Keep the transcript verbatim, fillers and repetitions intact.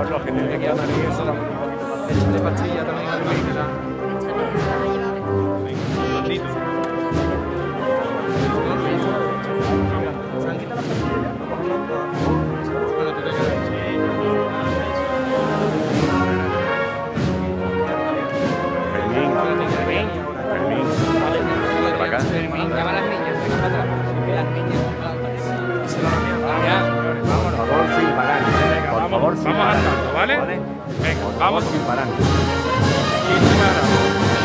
los que tienen que ir a Madrid, eso da un poquito. Échale pastilla también al Marquela. ¿Se han quitado las pastillas ya? Vamos hablando. Bueno, tú te quedas. Fermín, Fermín, Fermín. Vale, para acá. Fermín, llama a las niñas, venga para atrás. Las niñas. Por favor, sin parar. Por favor, sin parar. Vamos andando, ¿vale? Venga, vamos. Sin parar. Y